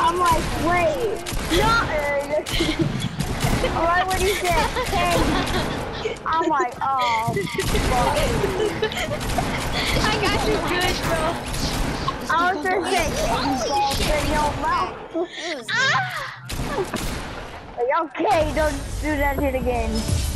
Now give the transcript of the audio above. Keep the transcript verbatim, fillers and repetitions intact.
I'm like, wait, no. Alright, what he said, Ken. I'm like, oh, fuck. I got you good, bro. I was gonna say, Ken's balls in your mouth. Ah! Okay, don't do that shit again.